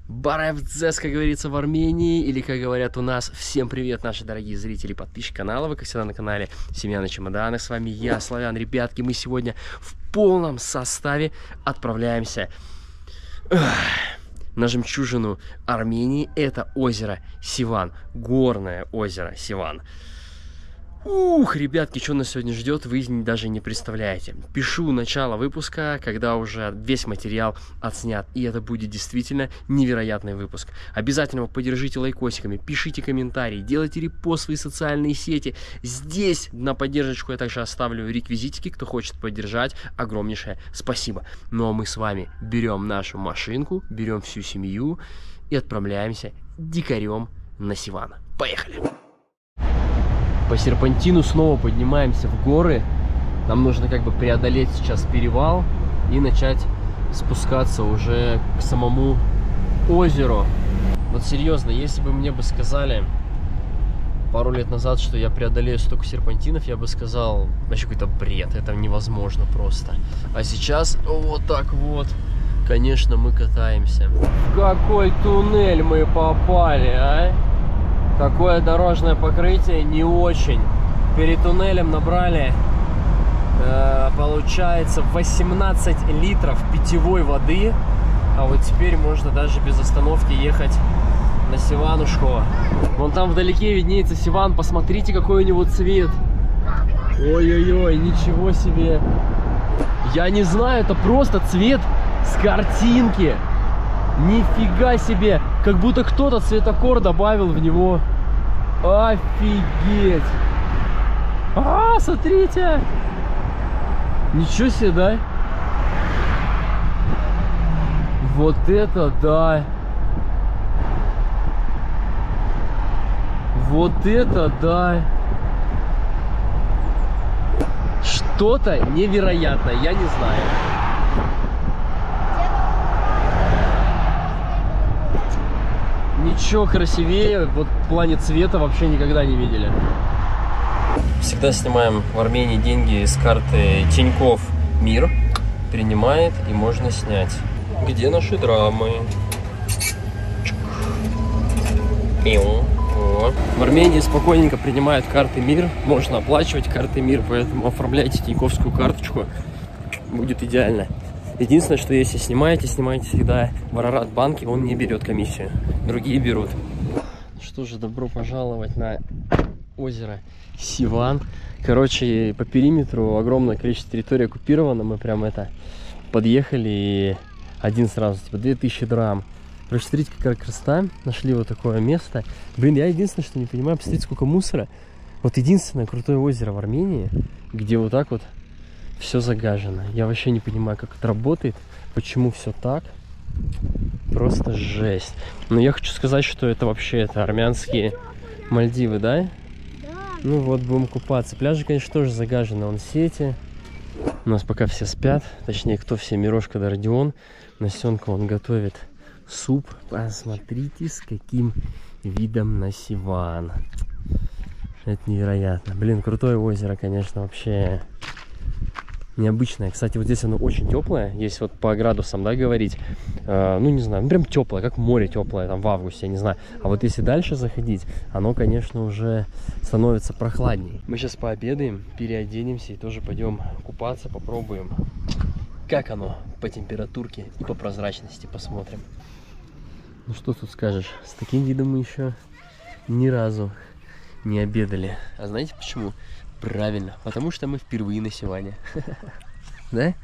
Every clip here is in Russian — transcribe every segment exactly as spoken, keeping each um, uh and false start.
Баревдзес, как говорится в Армении, или как говорят у нас. Всем привет, наши дорогие зрители и подписчики канала. Вы, как всегда, на канале Семья на чемоданах. С вами я, Славян. Ребятки, мы сегодня в полном составе отправляемся эх, на жемчужину Армении. Это озеро Севан, горное озеро Севан. Ух, ребятки, что нас сегодня ждет, вы даже не представляете. Пишу начало выпуска, когда уже весь материал отснят, и это будет действительно невероятный выпуск. Обязательно поддержите лайкосиками, пишите комментарии, делайте репост в свои социальные сети. Здесь на поддержку я также оставлю реквизитики, кто хочет поддержать. Огромнейшее спасибо. Ну а мы с вами берем нашу машинку, берем всю семью и отправляемся дикарем на Севан. Поехали! По серпантину снова поднимаемся в горы. Нам нужно как бы преодолеть сейчас перевал и начать спускаться уже к самому озеру. Вот серьезно, если бы мне бы сказали пару лет назад, что я преодолею столько серпантинов, я бы сказал, вообще какой-то бред, это невозможно просто. А сейчас вот так вот, конечно, мы катаемся. В какой туннель мы попали, а? Такое дорожное покрытие не очень. Перед туннелем набрали, э, получается, восемнадцать литров питьевой воды. А вот теперь можно даже без остановки ехать на Севанушку. Вон там вдалеке виднеется Севан. Посмотрите, какой у него цвет. Ой-ой-ой, ничего себе. Я не знаю, это просто цвет с картинки. Нифига себе! Как будто кто-то цветокор добавил в него. Офигеть! А, смотрите! Ничего себе, да? Вот это да! Вот это да! Что-то невероятное, я не знаю. Ничего красивее, вот в плане цвета вообще никогда не видели. Всегда снимаем в Армении деньги с карты Тинькофф Мир. Принимает и можно снять. Где наши драмы? В Армении спокойненько принимают карты Мир. Можно оплачивать карты Мир, поэтому оформляйте тиньковскую карточку. Будет идеально. Единственное, что если снимаете, снимайте всегда в Арарат банке, он не берет комиссию. Другие берут. Что же, добро пожаловать на озеро Севан. Короче, по периметру огромное количество территории оккупировано. Мы прям это подъехали и один сразу, типа две тысячи драм. Короче, смотрите, какая красота. Нашли вот такое место. Блин, я единственное, что не понимаю, посмотрите, сколько мусора. Вот единственное крутое озеро в Армении, где вот так вот все загажено. Я вообще не понимаю, как это работает, почему все так. Просто жесть. Но я хочу сказать, что это вообще это армянские Мальдивы, да? Да. Ну вот, будем купаться. Пляжи, конечно, тоже загажены. Вон сети. У нас пока все спят. Точнее, кто все? Мирошка да Родион. Насенка он готовит суп. Посмотрите, с каким видом на Севан. Это невероятно. Блин, крутое озеро, конечно, вообще необычное. Кстати, вот здесь оно очень теплое. Если вот по градусам, да, говорить, э, ну, не знаю, ну, прям теплое, как море теплое, там, в августе, я не знаю. А вот если дальше заходить, оно, конечно, уже становится прохладней. Мы сейчас пообедаем, переоденемся и тоже пойдем купаться, попробуем, как оно по температурке и по прозрачности, посмотрим. Ну, что тут скажешь, с таким видом мы еще ни разу не обедали. А знаете почему? Правильно, потому что мы впервые на Севане. Да?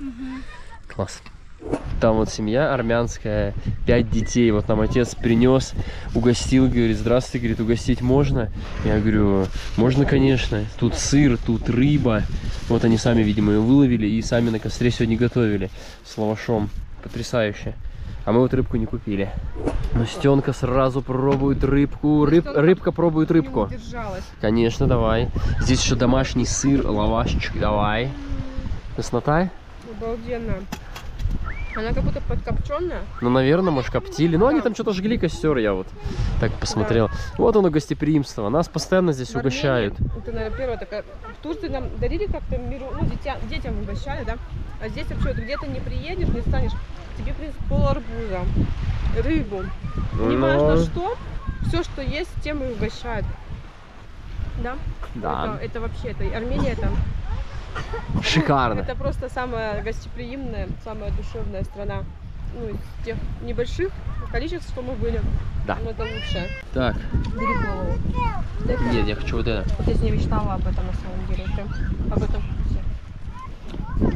Класс. Там вот семья армянская, пять детей. Вот нам отец принес, угостил, говорит, здравствуйте, говорит, угостить можно? Я говорю, можно, конечно. Тут сыр, тут рыба. Вот они сами, видимо, ее выловили и сами на костре сегодня готовили с лавашом. Потрясающе. А мы вот рыбку не купили. Но Стенка сразу пробует рыбку. Рыб, рыбка пробует рыбку. Конечно, давай. Здесь еще домашний сыр, лавашечек. Давай. Вкуснота? Обалденно. Она как будто подкопченная. Ну, наверное, может, коптили. Но они там что-то жгли костер, я вот так посмотрел. Да. Вот оно гостеприимство. Нас постоянно здесь в угощают. Это, наверное, первое такое. В Турции нам дарили как-то миру, ну, детям, детям угощали, да? А здесь вообще вот где-то не приедешь, не станешь, тебе принесут пол арбуза, рыбу. Не Но... важно что, все, что есть, тем и угощают. Да? Да. Это, это вообще, это Армения там. Шикарно. Это просто самая гостеприимная, самая душевная страна. Ну, из тех небольших количеств, что мы были. Да. Но это лучшее. Так. Бери голову. Это... Нет, я хочу вот это. Вот я с ней мечтала об этом на самом деле. Прям об этом вкусе.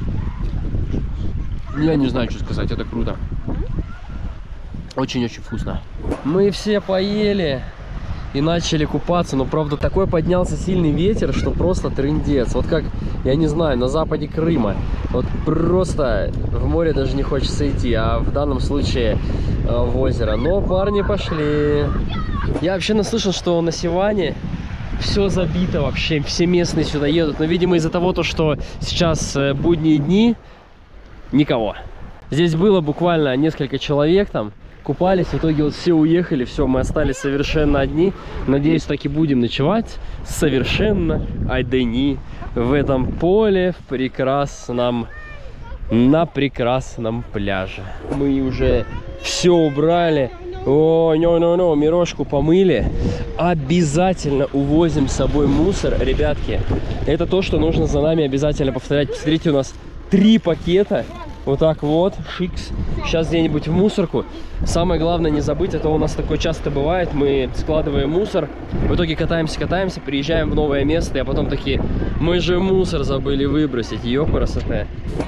Я не знаю, что сказать, это круто. Очень-очень вкусно. Мы все поели и начали купаться, но правда такой поднялся сильный ветер, что просто трындец. Вот как, я не знаю, на западе Крыма. Вот просто в море даже не хочется идти, а в данном случае э, в озеро. Но парни пошли. Я вообще наслышан, что на Севане все забито вообще, все местные сюда едут. Но, видимо, из-за того, то, что сейчас э, будние дни, никого. Здесь было буквально несколько человек там. Купались, в итоге вот все уехали, все, мы остались совершенно одни. Надеюсь, так и будем ночевать совершенно одни в этом поле, в прекрасном, на прекрасном пляже. Мы уже все убрали. О, no, no, no, Мирошку помыли. Обязательно увозим с собой мусор, ребятки. Это то, что нужно за нами обязательно повторять. Посмотрите, у нас три пакета. Вот так вот, шикс. Сейчас где-нибудь в мусорку. Самое главное не забыть, это у нас такое часто бывает. Мы складываем мусор, в итоге катаемся, катаемся, приезжаем в новое место, а потом такие, мы же мусор забыли выбросить. Ёпарасоте.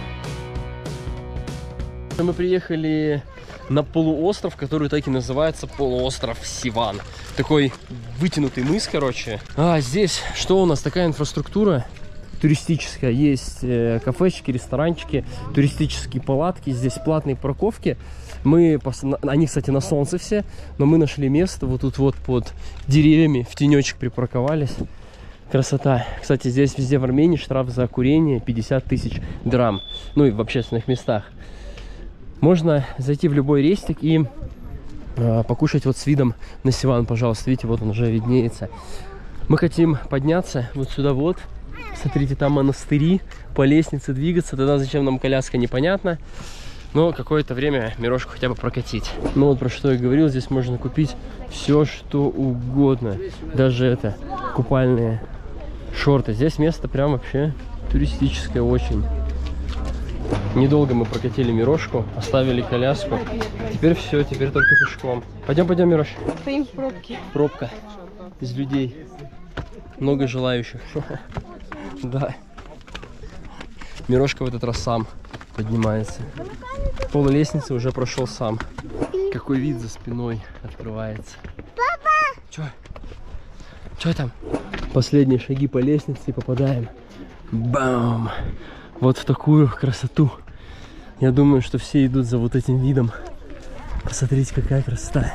Мы приехали на полуостров, который так и называется полуостров Севан. Такой вытянутый мыс, короче. А здесь что у нас? Такая инфраструктура туристическая. Есть э, кафешечки, ресторанчики, туристические палатки. Здесь платные парковки. Мы, они, кстати, на солнце все, но мы нашли место вот тут вот под деревьями, в тенечек припарковались. Красота. Кстати, здесь везде в Армении штраф за курение пятьдесят тысяч драм. Ну и в общественных местах. Можно зайти в любой рестик и э, покушать вот с видом на Севан, пожалуйста. Видите, вот он уже виднеется. Мы хотим подняться вот сюда вот. Смотрите, там монастыри, по лестнице двигаться. Тогда зачем нам коляска, непонятно. Но какое-то время Мирошку хотя бы прокатить. Ну вот про что я говорил, здесь можно купить все, что угодно. Даже это, купальные шорты. Здесь место прям вообще туристическое очень. Недолго мы прокатили Мирошку, оставили коляску. Теперь все, теперь только пешком. Пойдем, пойдем, Мирош. Стоим в пробке. Пробка из людей. Много желающих. Да. Мирошка в этот раз сам поднимается. Пол лестницы уже прошел сам. Какой вид за спиной открывается. Папа! Че? Че там? Последние шаги по лестнице и попадаем. Бам! Вот в такую красоту. Я думаю, что все идут за вот этим видом. Посмотрите, какая красота.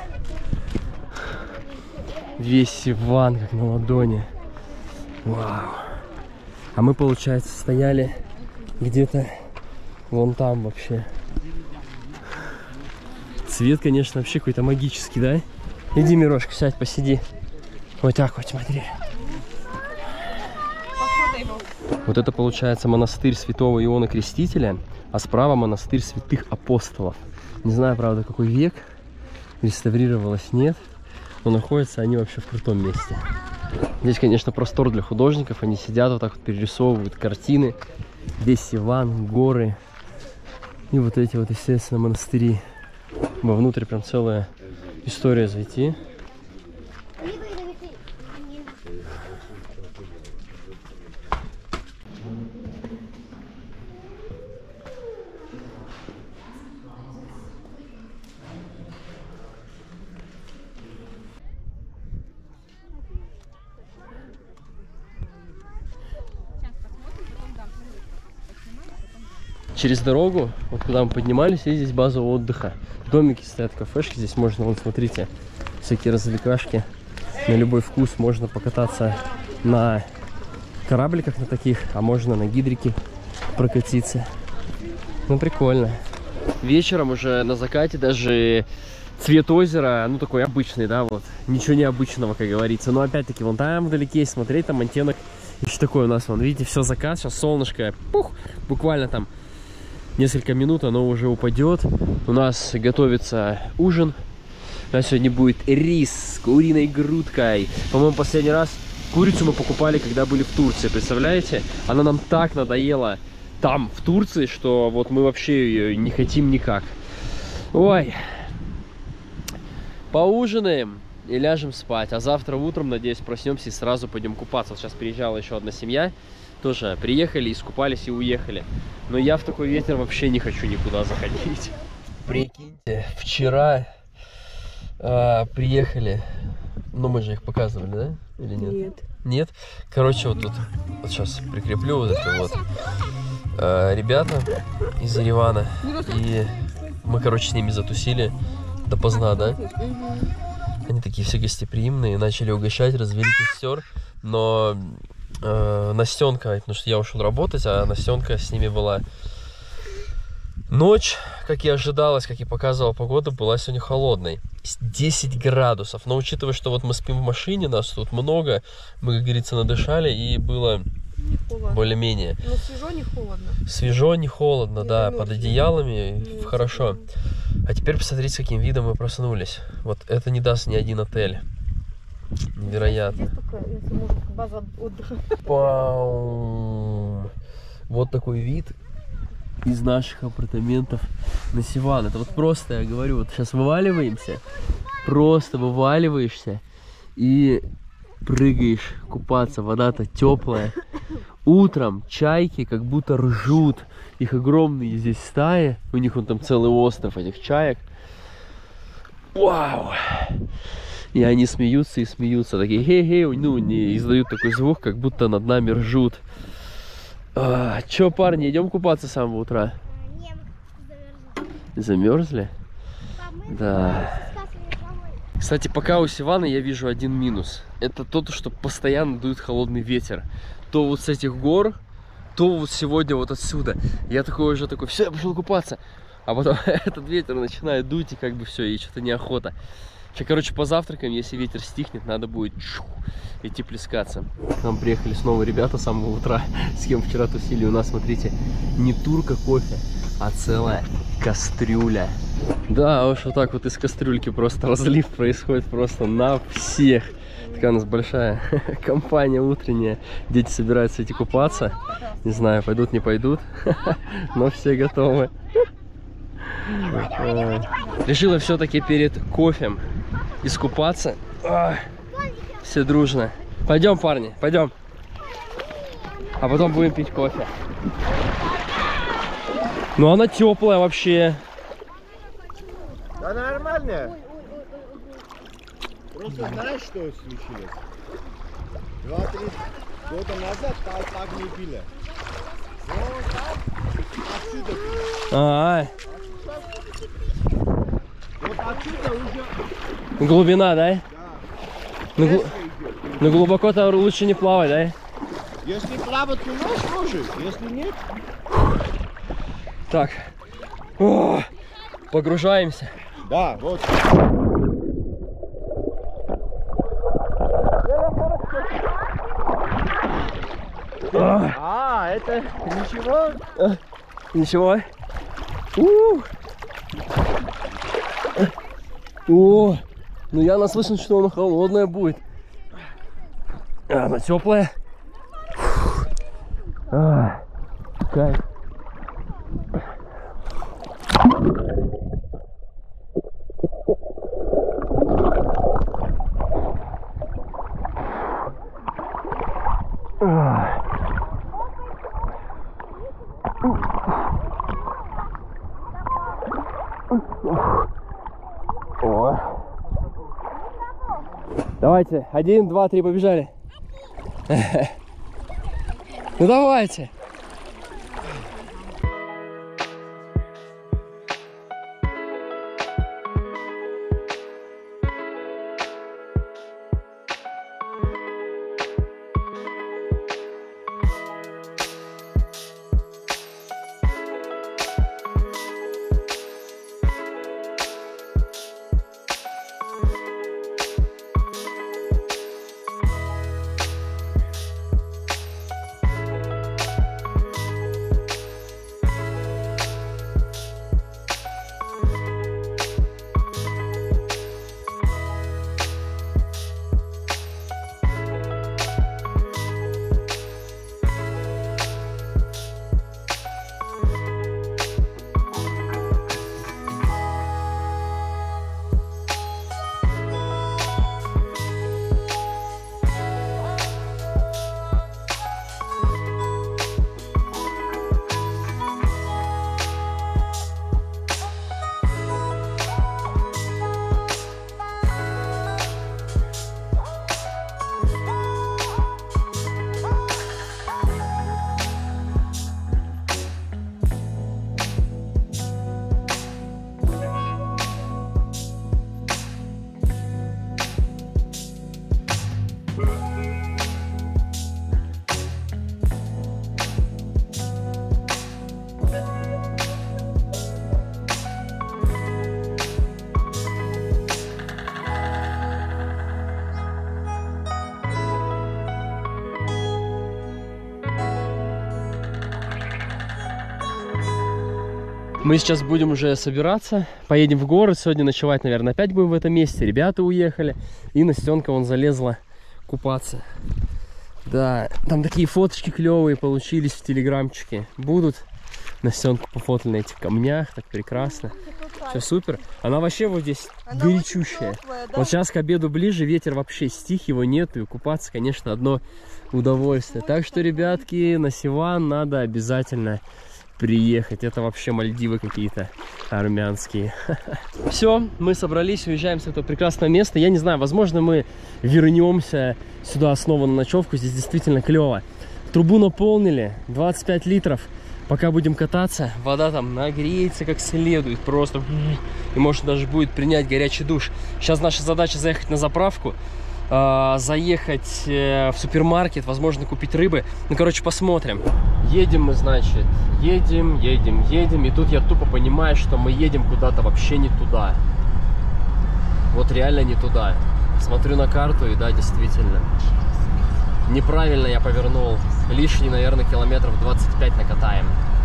Весь Севан как на ладони. Вау. А мы, получается, стояли где-то вон там вообще. Цвет, конечно, вообще какой-то магический, да? Иди, Мирошка, сядь, посиди. Вот так вот, смотри. Вот это, получается, монастырь святого Иоанна Крестителя, а справа монастырь святых апостолов. Не знаю, правда, какой век, реставрировалось, нет, но находятся они вообще в крутом месте. Здесь, конечно, простор для художников, они сидят вот так вот, перерисовывают картины. Весь Севан, горы и вот эти вот, естественно, монастыри. Вовнутрь прям целая история зайти. Через дорогу, вот куда мы поднимались, есть здесь база отдыха. Домики стоят, кафешки. Здесь можно, вот смотрите, всякие развлекашки на любой вкус. Можно покататься на корабликах на таких, а можно на гидрике прокатиться. Ну, прикольно. Вечером уже на закате даже цвет озера, ну, такой обычный, да, вот. Ничего необычного, как говорится. Но опять-таки, вон там вдалеке смотреть, там оттенок еще такой у нас, вон, видите, все закат, сейчас солнышко, пух, буквально там несколько минут оно уже упадет. У нас готовится ужин. У нас сегодня будет рис с куриной грудкой. По-моему, последний раз курицу мы покупали, когда были в Турции. Представляете? Она нам так надоела там, в Турции, что вот мы вообще ее не хотим никак. Ой. Поужинаем и ляжем спать. А завтра утром, надеюсь, проснемся и сразу пойдем купаться. Вот сейчас приезжала еще одна семья. Тоже приехали, искупались и уехали. Но я в такой ветер вообще не хочу никуда заходить. Прикиньте, вчера э, приехали. Ну, мы же их показывали, да? Или нет? Нет. Нет? Короче, вот тут. Вот сейчас прикреплю вот это вот. Э, ребята из Еревана. И мы, короче, с ними затусили допоздна, да? Они такие все гостеприимные, начали угощать, развели костер, но э, Настенка, потому что я ушел работать, а Настенка с ними была. Ночь, как и ожидалось, как и показывала погода, была сегодня холодной. десять градусов, но учитывая, что вот мы спим в машине, нас тут много, мы, как говорится, надышали, и было более-менее. Но свежо, не холодно. Свежо, не холодно, Не да, замерзли. под одеялами, Не хорошо. А теперь посмотрите, с каким видом мы проснулись. Вот это не даст ни один отель. Невероятно. Здесь только, если может, база отдыха. Пау. Вот такой вид из наших апартаментов на Севан. Это вот просто, я говорю, вот сейчас вываливаемся, просто вываливаешься и прыгаешь купаться. Вода-то теплая. Утром чайки как будто ржут. Их огромные здесь стаи. У них вон там целый остров этих чаек. Вау! И они смеются и смеются. Такие хей-хей, ну, не издают такой звук, как будто над нами ржут. А, чё, парни, идем купаться с самого утра? Замерзли? Да. Кстати, пока у Севана я вижу один минус. Это то, что постоянно дует холодный ветер. То вот с этих гор, то вот сегодня вот отсюда. Я такой уже такой, все, я пошел купаться. А потом этот ветер начинает дуть, и как бы все, и что-то неохота. Сейчас, короче, позавтракаем, если ветер стихнет, надо будет чух, идти плескаться. К нам приехали снова ребята с самого утра, с кем вчера тусили. У нас, смотрите, не турка кофе, а целая кастрюля. Да, уж вот так вот из кастрюльки просто разлив происходит просто на всех. Такая у нас большая компания утренняя. Дети собираются идти купаться. Не знаю, пойдут, не пойдут, но все готовы. Решила все-таки перед кофе искупаться. Все дружно. Пойдем, парни, пойдем. А потом будем пить кофе. Ну она теплая вообще. Да нормально. Просто знаешь, что случилось? Два-три года назад так, так не пили. Вот так, отсюда пили. А, -а, -а. Вот отсюда уже... Глубина, да? Да. Ну, гл... ну глубоко-то лучше не плавать, да? Если плавать умеешь, можешь. Если нет... Так. О, погружаемся. Да, вот. А, это ничего? А, ничего. У О, ну я наслышан, что она холодная будет. А, она теплая. А, кайф. О. Давайте, один, два, три, побежали. Ну давайте. Мы сейчас будем уже собираться, поедем в город, сегодня ночевать, наверное, опять будем в этом месте. Ребята уехали, и Настенка вон залезла купаться. Да, там такие фоточки клевые получились в телеграмчике. Будут. Настенку пофотали на этих камнях, так прекрасно. Все супер. Она вообще вот здесь Она горячущая. Теплая, да? Вот сейчас к обеду ближе, ветер вообще стих, его нету, и купаться, конечно, одно удовольствие. Так что, ребятки, на Сиван надо обязательно приехать. Это вообще Мальдивы какие-то армянские. Все, мы собрались, уезжаем с этого прекрасного места. Я не знаю, возможно, мы вернемся сюда снова на ночевку. Здесь действительно клево. Трубу наполнили, двадцать пять литров. Пока будем кататься, вода там нагреется как следует просто. И может даже будет принять горячий душ. Сейчас наша задача заехать на заправку, заехать в супермаркет, возможно, купить рыбы. Ну, короче, посмотрим. Едем мы, значит, едем, едем, едем. И тут я тупо понимаю, что мы едем куда-то вообще не туда. Вот реально не туда. Смотрю на карту, и да, действительно. Неправильно я повернул. Лишний, наверное, километров двадцать пять накатаем.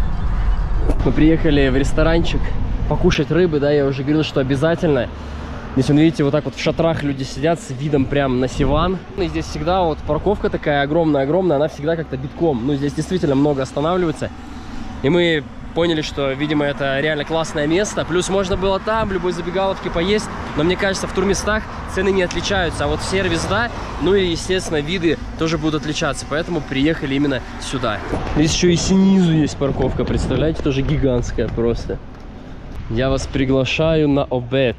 Мы приехали в ресторанчик покушать рыбы, да, я уже говорил, что обязательно. Здесь, вон, видите, вот так вот в шатрах люди сидят с видом прям на Сиван. И здесь всегда вот парковка такая огромная-огромная, она всегда как-то битком. Ну, здесь действительно много останавливается. И мы поняли, что, видимо, это реально классное место. Плюс можно было там, в любой забегаловке поесть. Но мне кажется, в турместах цены не отличаются. А вот в сервис, да, ну и, естественно, виды тоже будут отличаться. Поэтому приехали именно сюда. Здесь еще и снизу есть парковка, представляете? Тоже гигантская просто. Я вас приглашаю на обед.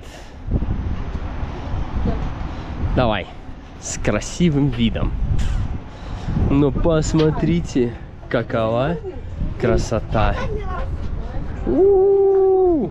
Давай, с красивым видом. Но посмотрите, какова красота. У-у-у!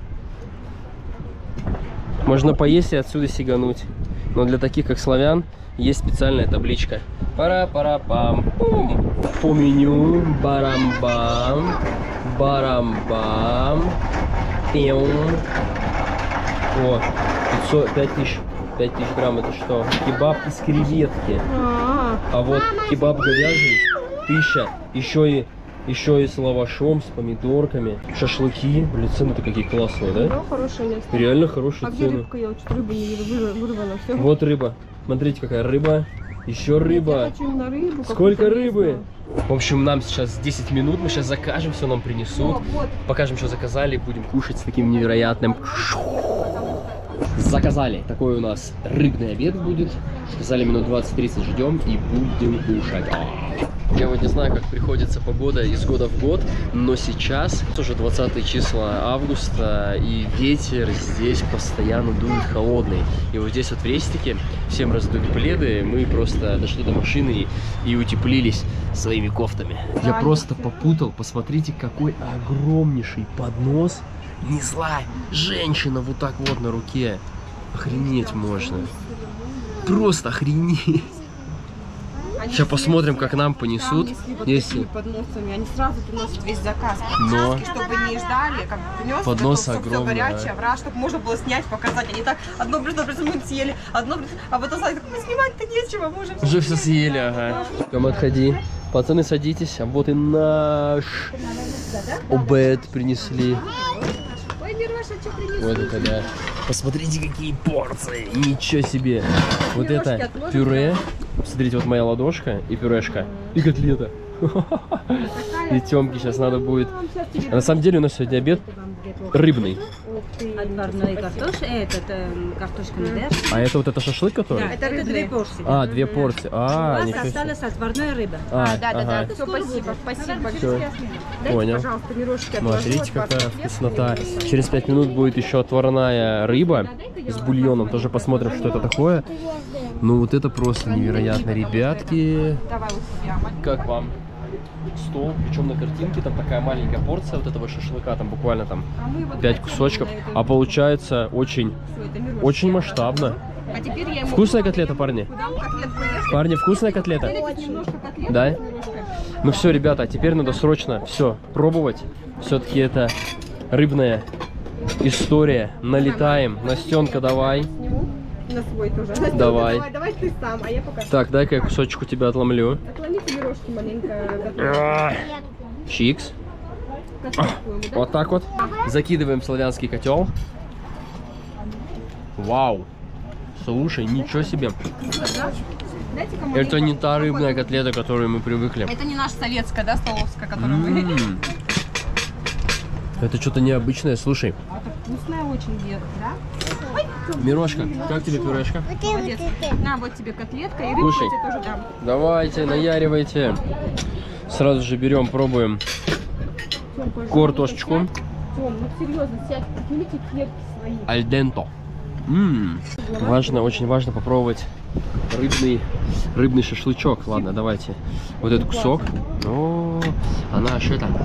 Можно поесть и отсюда сигануть. Но для таких, как славян, есть специальная табличка. Пара-пара-пам-пум. По меню барам-бам, барам-бам. Пиум. О, пятьсот, пять тысяч. пять тысяч грамм это что? Кебаб из креветки. А, -а, -а. А вот кебаб говяжий тысяча. Еще и еще и с лавашом, с помидорками. Шашлыки. Блин, цены-то какие классные, да? Да, хорошие место. Реально хорошие а цены. А где рыбка? Я вот рыбу не видела, вырвала. Все. Вот рыба. Смотрите, какая рыба. Еще рыба. Я хочу на рыбу. Сколько рыбы? В общем, нам сейчас десять минут. Мы сейчас закажем, все нам принесут. О, вот. Покажем, что заказали. Будем кушать с таким невероятным. Заказали. Такой у нас рыбный обед будет. Сказали, минут двадцать-тридцать ждем и будем кушать. Я вот не знаю, как приходится погода из года в год, но сейчас уже двадцатые числа августа, и ветер здесь постоянно дует холодный. И вот здесь вот в рестике всем раздули пледы, мы просто дошли до машины и, и утеплились своими кофтами. Я просто попутал, посмотрите, какой огромнейший поднос несла женщина вот так вот на руке. Охренеть можно. Просто охренеть. Они сейчас посмотрим, как нам понесут. Вот если подносами, они сразу приносят весь заказ. Но чтобы не ждали, как принес, поднос огромный, горячее, враг, чтобы можно было снять, показать. Они так одно блюдо мы съели, одно блюдо, а потом так, снимать-то нечего, мы уже, уже все съели, ага. Кому отходи. Пацаны, садитесь, а вот и наш обед принесли. Вот это да. Посмотрите, какие порции. Ничего себе. Вот это пюре. Смотрите, вот моя ладошка и пюрешка. И котлета. И Тёмке сейчас надо будет. А на самом деле у нас сегодня обед рыбный. Отварной картошка, этот картошка недер. А это вот это шашлык, который? Да, это две порции. А, две порции. А, у нас осталась отварная рыба. А, да, да, да. Все, спасибо, спасибо большое. Понял. Смотрите, какая вкуснота. Через пять минут будет еще отварная рыба с бульоном. Тоже посмотрим, что это такое. Ну вот это просто невероятно, ребятки. Как вам? Стол, причем на картинке там такая маленькая порция вот этого шашлыка, там буквально там пять кусочков, а получается очень, очень масштабно. А теперь я ему... Вкусная котлета, парни? Дам котлетку ешь. Парни, вкусная котлета? Немножко котлетки. Да? Ну все, ребята, теперь надо срочно все пробовать. Все-таки это рыбная история. Налетаем. Настенка, давай. Сниму на свой тоже. Настенька, Давай. давай. Давай ты сам, а я пока... Так, дай-ка я кусочек у тебя отломлю. Отломите пирожки маленько. А, Чикс. Котлетку ему, да? Вот так вот. Закидываем в славянский котел. Вау. Слушай, ничего себе. Дайте-ка маленько. Это не та рыбная котлета, к которой мы привыкли. Это не наша советская, да, столовская, которую мы... М. Это что-то необычное. Слушай, Это вкусная очень, Гер, да? Мирошка, как тебе пюрешка? Молодец. На, вот тебе котлетка и рыбку Кушай. я тебе тоже дам. Давайте, наяривайте. Сразу же берем, пробуем Тём, пожалуйста, картошечку. сядь. Тём, ну серьезно, сядь, поднимите клетки свои. Альденто. М. Важно, очень важно попробовать рыбный, рыбный шашлычок. Ладно, давайте. Вот этот кусок. О, она аж это.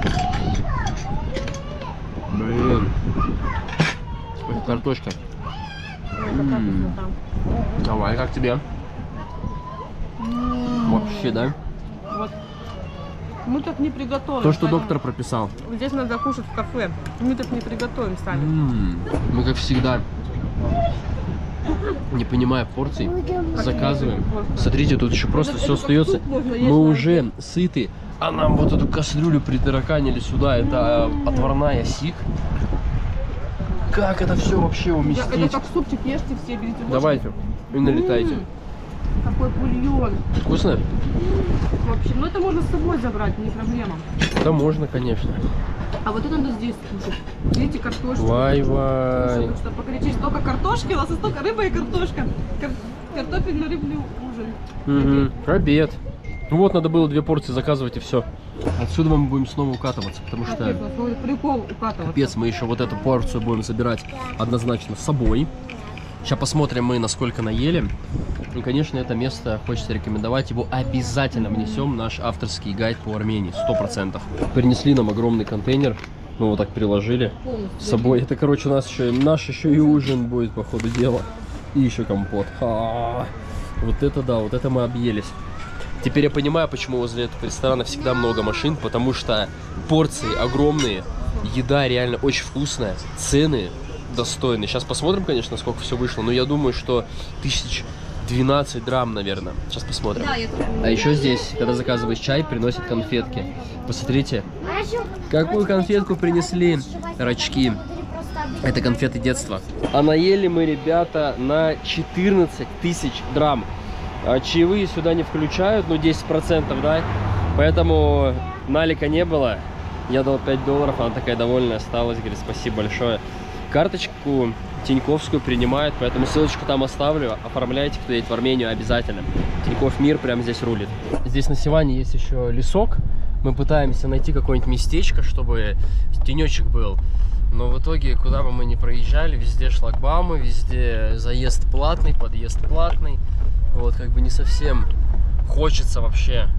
Блин. Ой, картошка. М. Давай, как тебе? Вообще, да? Вот. Мы так не приготовим. То, что поэтому доктор прописал. Здесь надо кушать в кафе. Мы так не приготовим сами. М. Мы, как всегда, не понимая порций, заказываем. Смотрите, тут еще просто Это- все это как остается. суп можно есть, Мы да. уже сыты, а нам вот эту кастрюлю притараканили сюда. Это отварная сик. Как это все вообще Да, уместить? это как супчик, ешьте все, берите ложку. Давайте и налетайте. М, Какой бульон. Вкусно? Вообще, ну это можно с собой забрать, не проблема. Да можно, конечно. А вот это надо здесь кушать. Видите, картошку. Вай-вай. Что покричишь, столько картошки, у нас и столько рыба и картошка. Кар картофельно-рыбный ужин. Мгм. Обед. Ну вот, надо было две порции заказывать и все. Отсюда мы будем снова укатываться, потому что... Капец, у нас свой прикол укатываться. Капец, мы еще вот эту порцию будем забирать однозначно с собой. Сейчас посмотрим мы, насколько наели. И, конечно, это место хочется рекомендовать. Его обязательно внесем в наш авторский гайд по Армении, сто процентов. Принесли нам огромный контейнер. Мы его так приложили Полностью. с собой. Это, короче, у нас еще, наш еще и ужин будет, по ходу дела. И еще компот. Ха-ха. Вот это да, вот это мы объелись. Теперь я понимаю, почему возле этого ресторана всегда много машин, потому что порции огромные, еда реально очень вкусная, цены достойные. Сейчас посмотрим, конечно, сколько все вышло, но я думаю, что тысяч двенадцать драм, наверное. Сейчас посмотрим. Да, я тут... А еще здесь, когда заказываешь чай, приносят конфетки. Посмотрите, какую конфетку принесли рачки. Это конфеты детства. А наели мы, ребята, на четырнадцать тысяч драм. А чаевые сюда не включают, ну десять процентов, да? Поэтому налика не было. Я дал пять долларов, она такая довольная осталась. Говорит, спасибо большое. Карточку Тиньковскую принимают, поэтому ссылочку там оставлю. Оформляйте, кто едет в Армению, обязательно. Тинькофф Мир прямо здесь рулит. Здесь на Сиване есть еще лесок. Мы пытаемся найти какое-нибудь местечко, чтобы тенечек был. Но в итоге, куда бы мы ни проезжали, везде шлагбаумы, везде заезд платный, подъезд платный. Вот, как бы не совсем хочется вообще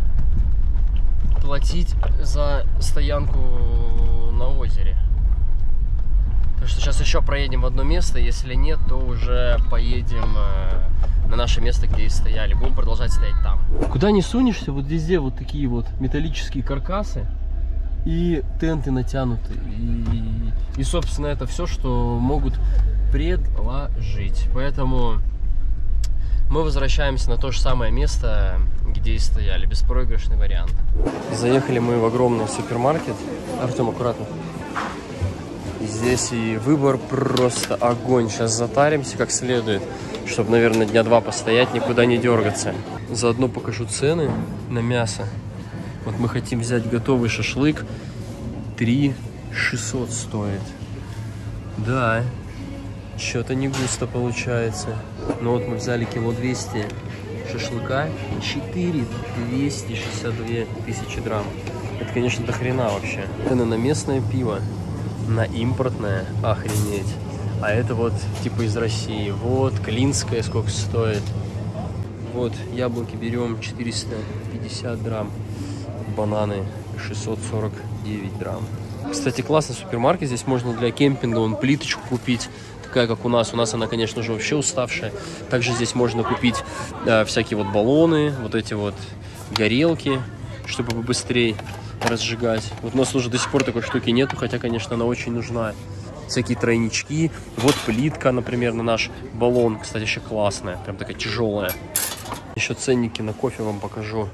платить за стоянку на озере. Так что сейчас еще проедем в одно место, если нет, то уже поедем э, на наше место, где и стояли. Будем продолжать стоять там. Куда не сунешься, вот везде вот такие вот металлические каркасы и тенты натянуты. И, и собственно, это все, что могут предложить. Поэтому мы возвращаемся на то же самое место, где и стояли. Беспроигрышный вариант. Заехали мы в огромный супермаркет. Артем, аккуратно. Здесь и выбор просто огонь. Сейчас затаримся как следует, чтобы, наверное, дня два постоять, никуда не дергаться. Заодно покажу цены на мясо. Вот мы хотим взять готовый шашлык. три шестьсот стоит. Да, что-то не густо получается. Но вот мы взяли кило двести шашлыка и четыре двести шестьдесят две тысячи грамм. Это, конечно, до хрена вообще. Цены на местное пиво, на импортное, охренеть. А это вот типа из России. Вот клинское сколько стоит. Вот яблоки берем четыреста пятьдесят грамм, бананы шестьсот сорок девять грамм. Кстати, классный супермаркет. Здесь можно для кемпинга вон плиточку купить. такая, как у нас. У нас она, конечно же, вообще уставшая. Также здесь можно купить э, всякие вот баллоны, вот эти вот горелки, чтобы побыстрее разжигать. Вот у нас уже до сих пор такой штуки нету, хотя, конечно, она очень нужна. Всякие тройнички. Вот плитка, например, на наш баллон. Кстати, еще классная, прям такая тяжелая. Еще ценники на кофе вам покажу.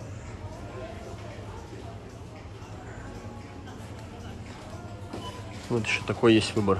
Вот еще такой есть выбор.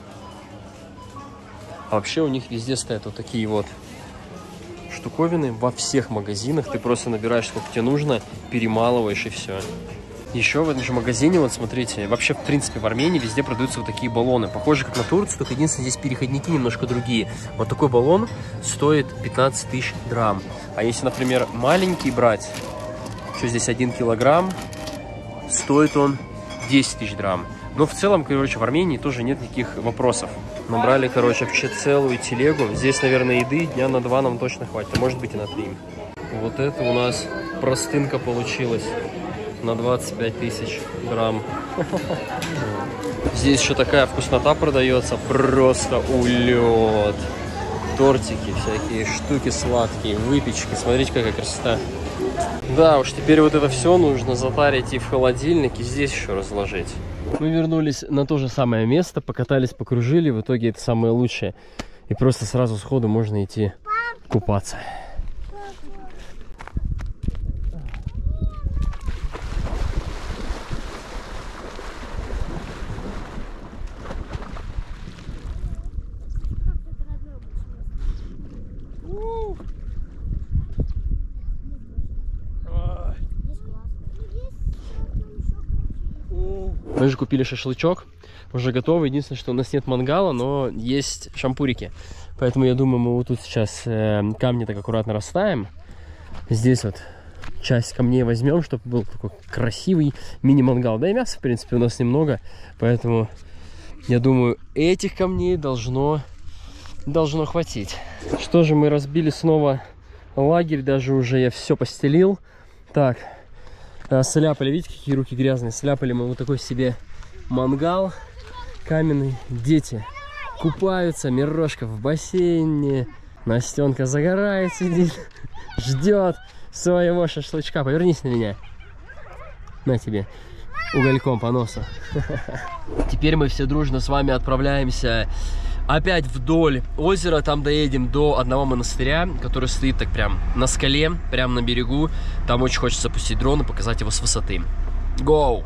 А вообще у них везде стоят вот такие вот штуковины. Во всех магазинах ты просто набираешь, сколько тебе нужно, перемалываешь и все. Еще в этом же магазине, вот смотрите, вообще, в принципе, в Армении везде продаются вот такие баллоны. Похоже, как на Турцию, только единственное, здесь переходники немножко другие. Вот такой баллон стоит пятнадцать тысяч драм. А если, например, маленький брать, что здесь один килограмм, стоит он десять тысяч драм. Но в целом, короче, в Армении тоже нет никаких вопросов. Набрали, короче, вообще целую телегу. Здесь, наверное, еды дня на два нам точно хватит, а может быть и на три. Вот это у нас простынка получилась. На двадцать пять тысяч грамм. Здесь еще такая вкуснота продается. Просто улет. Тортики, всякие штуки сладкие, выпечки. Смотрите, какая красота. Да уж, теперь вот это все нужно затарить и в холодильник, и здесь еще разложить. Мы вернулись на то же самое место, покатались, покружили. В итоге это самое лучшее. И просто сразу сходу можно идти купаться. Мы же купили шашлычок, уже готовый. Единственное, что у нас нет мангала, но есть шампурики. Поэтому я думаю, мы вот тут сейчас э, камни так аккуратно расставим. Здесь вот часть камней возьмем, чтобы был такой красивый мини-мангал. Да и мяса, в принципе, у нас немного. Поэтому, я думаю, этих камней должно, должно хватить. Что же, мы разбили снова лагерь. Даже уже я все постелил. Так. Сляпали, видите, какие руки грязные. Сляпали мы вот такой себе мангал каменный. Дети купаются, Мирошка в бассейне, Настенка загорает, сидит, ждет своего шашлычка. Повернись на меня. На тебе угольком по носу. Теперь мы все дружно с вами отправляемся опять вдоль озера. Там доедем до одного монастыря, который стоит так прям на скале, прям на берегу. Там очень хочется запустить дрон и показать его с высоты. Go!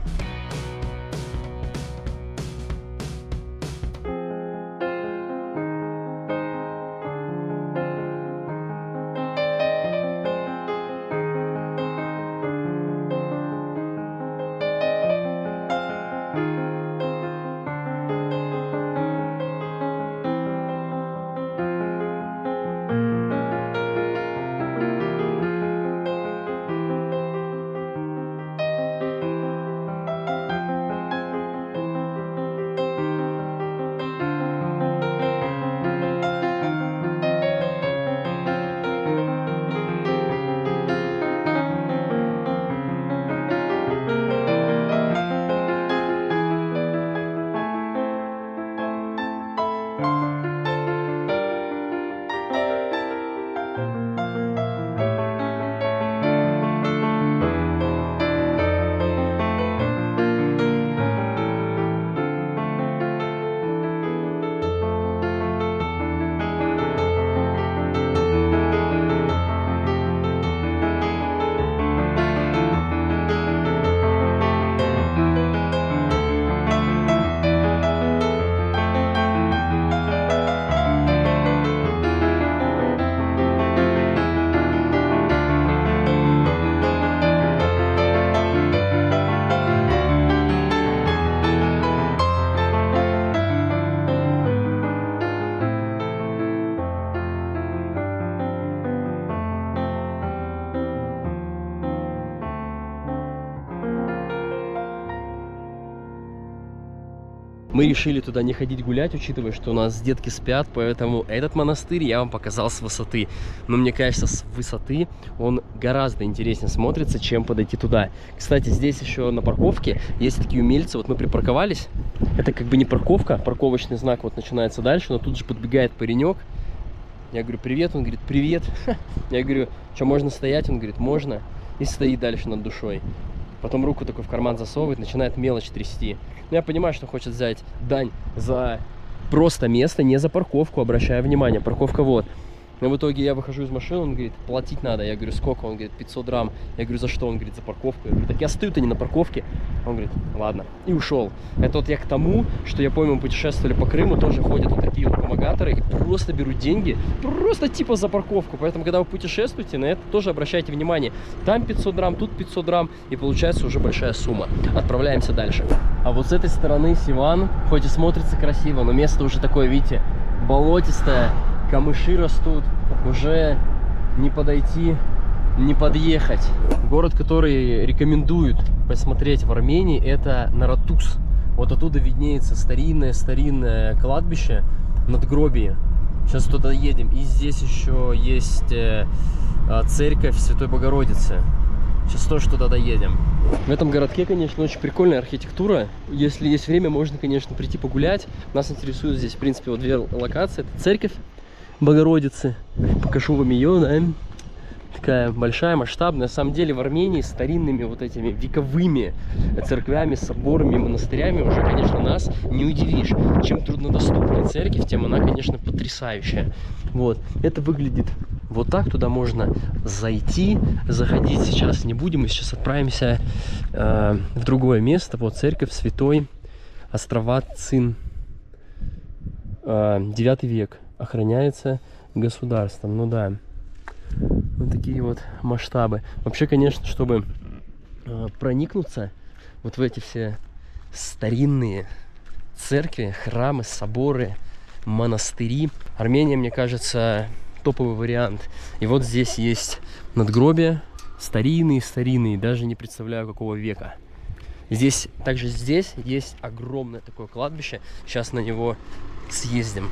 Мы решили туда не ходить гулять, учитывая, что у нас детки спят, поэтому этот монастырь я вам показал с высоты. Но мне кажется, с высоты он гораздо интереснее смотрится, чем подойти туда. Кстати, здесь еще на парковке есть такие умельцы. Вот мы припарковались. Это как бы не парковка, парковочный знак вот начинается дальше, но тут же подбегает паренек. Я говорю, привет, он говорит, привет. Я говорю, что, можно стоять? Он говорит, можно. И стоит дальше над душой. Потом руку такой в карман засовывает, начинает мелочь трясти. Но я понимаю, что хочет взять дань за просто место, не за парковку, обращая внимание. Парковка вот. Но в итоге я выхожу из машины, он говорит, платить надо. Я говорю, сколько? Он говорит, пятьсот грамм. Я говорю, за что? Он говорит, за парковку. Я говорю, так я стою-то не на парковке. Он говорит, ладно. И ушел. Это вот я к тому, что я помню, мы путешествовали по Крыму, тоже ходят вот такие вот помогаторы и просто берут деньги, просто типа за парковку. Поэтому, когда вы путешествуете, на это тоже обращайте внимание. Там пятьсот грамм, тут пятьсот грамм, и получается уже большая сумма. Отправляемся дальше. А вот с этой стороны Сиван, хоть и смотрится красиво, но место уже такое, видите, болотистое. Камыши растут, уже не подойти, не подъехать. Город, который рекомендуют посмотреть в Армении, это Наратус. Вот оттуда виднеется старинное-старинное кладбище, надгробие. Сейчас туда едем. И здесь еще есть церковь Святой Богородицы. Сейчас тоже туда доедем. В этом городке, конечно, очень прикольная архитектура. Если есть время, можно, конечно, прийти погулять. Нас интересует здесь, в принципе, вот две локации. Это церковь Богородицы. Покажу вам ее, да. Такая большая, масштабная. На самом деле в Армении старинными вот этими вековыми церквями, соборами, монастырями уже, конечно, нас не удивишь. Чем труднодоступная церковь, тем она, конечно, потрясающая. Вот. Это выглядит вот так. Туда можно зайти. Заходить сейчас не будем. Мы сейчас отправимся э, в другое место. Вот церковь Святой Островацин. Э, девятый век. Охраняется государством. Ну да. Вот такие вот масштабы. Вообще, конечно, чтобы э, проникнуться вот в эти все старинные церкви, храмы, соборы, монастыри, Армения, мне кажется, топовый вариант. И вот здесь есть надгробия, старинные-старинные, даже не представляю, какого века. Здесь, также здесь есть огромное такое кладбище. Сейчас на него съездим.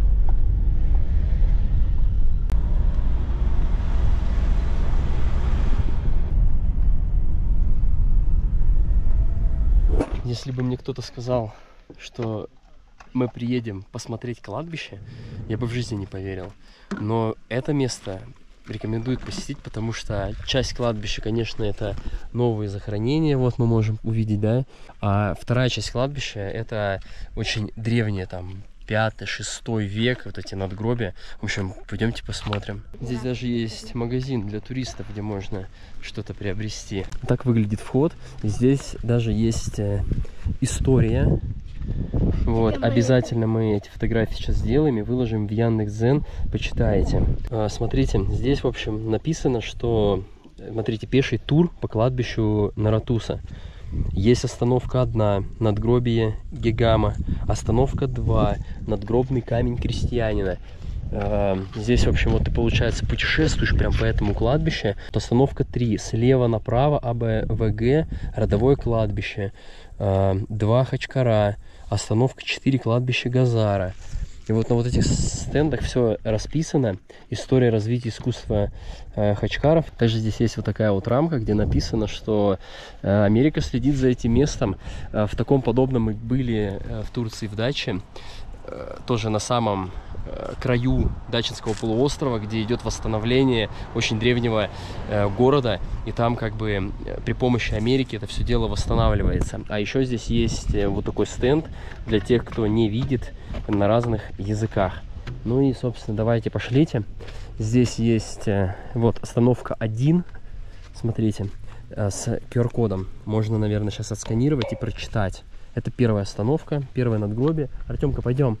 Если бы мне кто-то сказал, что мы приедем посмотреть кладбище, я бы в жизни не поверил. Но это место рекомендуют посетить, потому что часть кладбища, конечно, это новые захоронения, вот мы можем увидеть, да. А вторая часть кладбища это очень древние, там, пятый, шестой век, вот эти надгробия. В общем, пойдемте посмотрим. Здесь даже есть магазин для туристов, где можно что-то приобрести. Так выглядит вход. Здесь даже есть история. Вот, обязательно мы эти фотографии сейчас сделаем и выложим в Яндекс.Дзен, почитаете. Смотрите, здесь, в общем, написано, что, смотрите, пеший тур по кладбищу Наратуса. Есть остановка одна, надгробие Гегама. Остановка два, надгробный камень крестьянина. Здесь, в общем, вот ты, получается, путешествуешь прям по этому кладбищу. Остановка три, слева направо АБВГ, родовое кладбище. два, Хачкара. Остановка четыре, кладбище Газара. И вот на вот этих стендах все расписано. История развития искусства э, хачкаров. Также здесь есть вот такая вот рамка, где написано, что э, Америка следит за этим местом. Э, в таком подобном мы были э, в Турции в даче. Э, тоже на самом э, краю Дачинского полуострова, где идет восстановление очень древнего э, города. И там как бы э, при помощи Америки это все дело восстанавливается. А еще здесь есть э, вот такой стенд для тех, кто не видит, на разных языках. Ну и, собственно, давайте пошлите. Здесь есть э, вот остановка один. Смотрите, э, с ку ар кодом. Можно, наверное, сейчас отсканировать и прочитать. Это первая остановка, первое надгробие. Артемка, пойдем.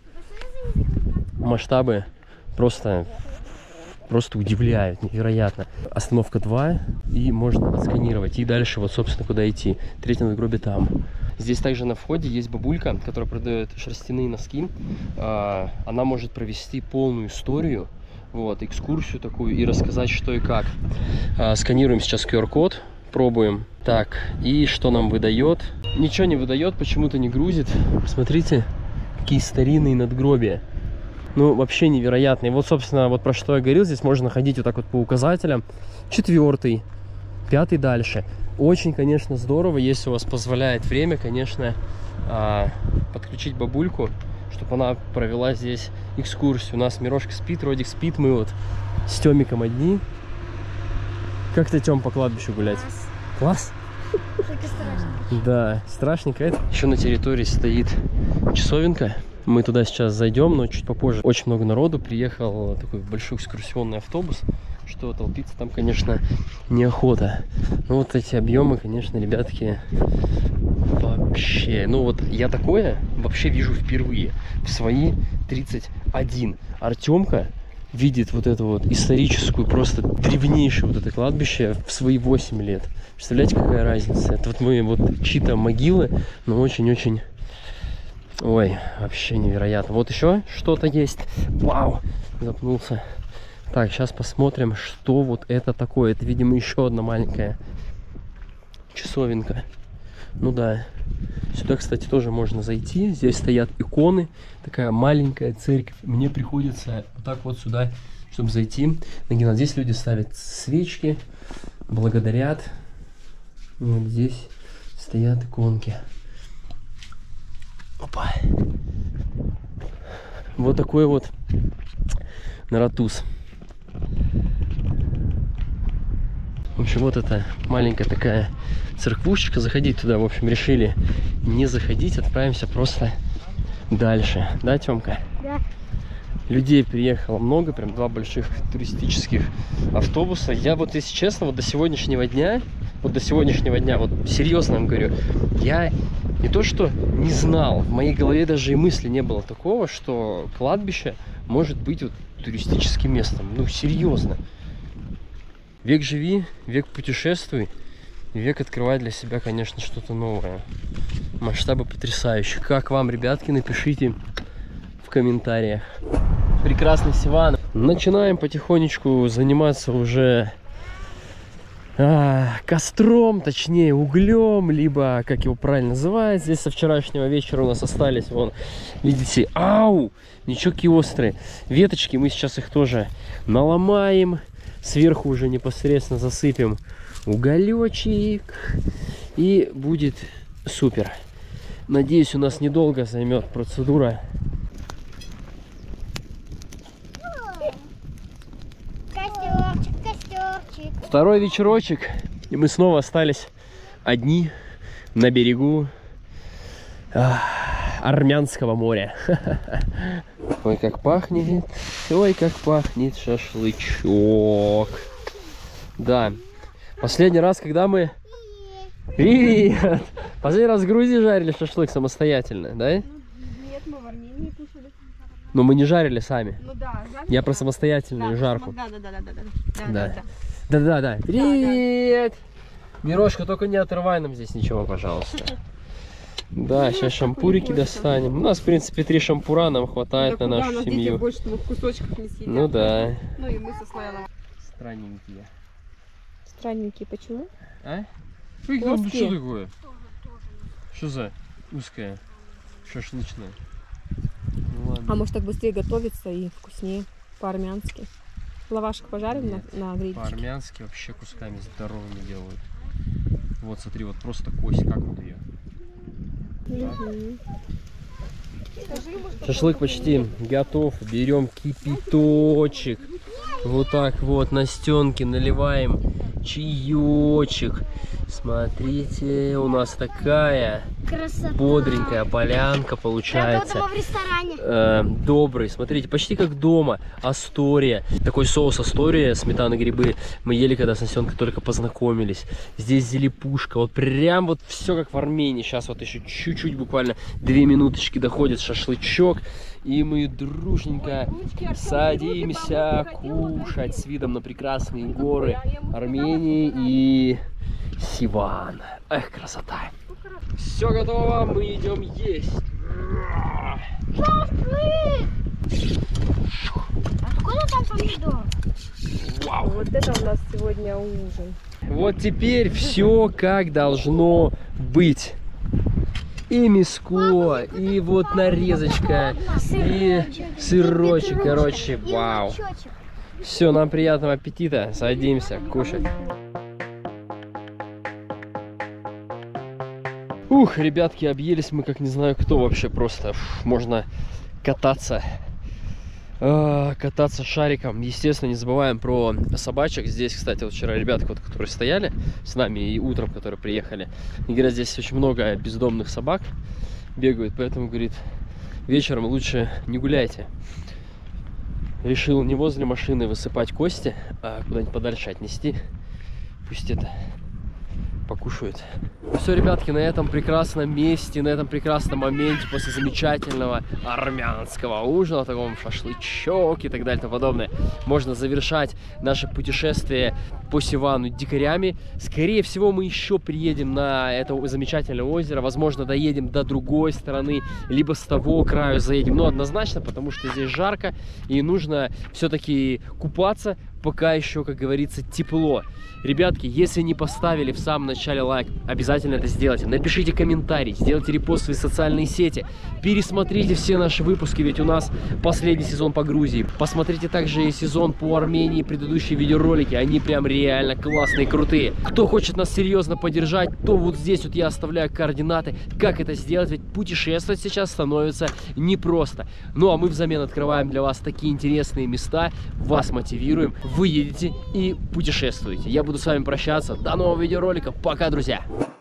Масштабы просто, просто удивляют, невероятно. Остановка два, и можно отсканировать. И дальше, вот, собственно, куда идти. Третье надгробие там. Здесь также на входе есть бабулька, которая продает шерстяные носки. Она может провести полную историю, вот, экскурсию такую и рассказать, что и как. Сканируем сейчас ку ар код, попробуем. Так, и что нам выдает? Ничего не выдает, почему-то не грузит. Смотрите, какие старинные надгробия. Ну, вообще невероятные. Вот, собственно, вот про что я говорил. Здесь можно ходить вот так вот по указателям. Четвертый, пятый дальше. Очень, конечно, здорово, если у вас позволяет время, конечно, подключить бабульку, чтобы она провела здесь экскурсию. У нас Мирошка спит, Родик спит. Мы вот с Тёмиком одни. Как ты, Тём, по кладбищу гулять? Класс? Только страшно. Да, страшненько это. Еще на территории стоит часовенка. Мы туда сейчас зайдем, но чуть попозже. Очень много народу. Приехал такой большой экскурсионный автобус. Что толпиться там, конечно, неохота. Но вот эти объемы, конечно, ребятки, вообще. Ну вот я такое вообще вижу впервые. В свои тридцать один. Артемка видит вот эту вот историческую, просто древнейшее вот это кладбище в свои восемь лет. Представляете, какая разница? Это вот мы вот чьи-то могилы, но очень-очень... Ой, вообще невероятно. Вот еще что-то есть. Вау! Запнулся. Так, сейчас посмотрим, что вот это такое. Это, видимо, еще одна маленькая часовенка. Ну да. Сюда, кстати, тоже можно зайти. Здесь стоят иконы. Такая маленькая церковь. Мне приходится вот так вот сюда, чтобы зайти. Здесь люди ставят свечки, благодарят. И вот здесь стоят иконки. Опа. Вот такой вот наратуз. В общем, вот эта маленькая такая церквушечка. Заходить туда, в общем, решили не заходить. Отправимся просто дальше. Да, Тёмка? Да. Людей приехало много, прям два больших туристических автобуса. Я вот, если честно, вот до сегодняшнего дня, вот до сегодняшнего дня, вот серьезно вам говорю, я не то что не знал, в моей голове даже и мысли не было такого, что кладбище может быть вот туристическим местом. Ну, серьезно. Век живи, век путешествуй, век открывай для себя, конечно, что-то новое. Масштабы потрясающие. Как вам, ребятки, напишите в комментариях. Прекрасный Сиван. Начинаем потихонечку заниматься уже а, костром, точнее углем, либо, как его правильно называют. Здесь со вчерашнего вечера у нас остались, вон, видите, ау, ничего острые. Веточки, мы сейчас их тоже наломаем. Сверху уже непосредственно засыпем уголечек. И будет супер. Надеюсь, у нас недолго займет процедура. Костерчик, костерчик. Второй вечерочек. И мы снова остались одни на берегу а, Армянского моря. Ой, как пахнет. Ой, как пахнет шашлычок. Да. Последний раз, когда мы... Привет! Последний раз в Грузии жарили шашлык самостоятельно, да? Нет, мы в Армении кушали. Но мы не жарили сами. Ну да, жарили. Я про самостоятельную да, жарку. Да, да, да, да, да, Да. да, да. Да-да-да. Привет! Мирошка, только не отрывай нам здесь ничего, пожалуйста. Да, сейчас шампурики достанем. У нас, в принципе, три шампура нам хватает на нашу семью. Больше в кусочках не съедят. Ну да. Ну и мы со Слайлом. Странненькие. Странненькие, почему? А? Плоские. Что такое? Что за узкая шашлычная? Ну, ладно. А может так быстрее готовится и вкуснее по-армянски? Лавашек пожарим на, на гриле? По-армянски вообще кусками здоровыми делают. Вот смотри, вот просто кость, как вот ее. Угу. Шашлык почти готов. Берем кипяточек. Вот так вот на стенке наливаем чаечек. Смотрите, у нас такая Красота. бодренькая полянка получается. Прям в ресторане. Э, добрый, смотрите, почти как дома. Астория. Такой соус Астория, сметана, грибы. Мы ели, когда с Насенкой только познакомились. Здесь зелепушка. Вот прям вот все как в Армении. Сейчас вот еще чуть-чуть, буквально две минуточки доходит шашлычок. И мы дружненько садимся кушать с видом на прекрасные горы Армении и Сиван. Эх, красота. Все готово, мы идем есть. Откуда там помидор? Вау. Вот это у нас сегодня ужин. Вот теперь все как должно быть. И мяско, и вот нарезочка, и сырочек, короче, вау. Все, нам приятного аппетита, садимся кушать. Ух, ребятки, объелись мы как не знаю кто вообще, просто Фу, можно кататься. Кататься шариком. Естественно, не забываем про собачек. Здесь, кстати, вот вчера ребята, вот, которые стояли с нами и утром, которые приехали, и говорят, здесь очень много бездомных собак бегают, поэтому, говорит, вечером лучше не гуляйте. Решил не возле машины высыпать кости, а куда-нибудь подальше отнести. Пусть это покушают. Все, ребятки, на этом прекрасном месте, на этом прекрасном моменте, после замечательного армянского ужина, таком шашлычок и так далее и тому подобное, можно завершать наше путешествие по Севану дикарями. Скорее всего, мы еще приедем на это замечательное озеро, возможно, доедем до другой стороны, либо с того краю заедем, но однозначно, потому что здесь жарко и нужно все-таки купаться, пока еще, как говорится, тепло. Ребятки, если не поставили в самом начале лайк, обязательно это сделайте. Напишите комментарий, сделайте репост в свои социальные сети. Пересмотрите все наши выпуски, ведь у нас последний сезон по Грузии. Посмотрите также и сезон по Армении, предыдущие видеоролики. Они прям реально классные, крутые. Кто хочет нас серьезно поддержать, то вот здесь вот я оставляю координаты, как это сделать. Ведь путешествовать сейчас становится непросто. Ну а мы взамен открываем для вас такие интересные места, вас мотивируем. Вы едете и путешествуете. Я буду с вами прощаться. До новых видеороликов. Пока, друзья!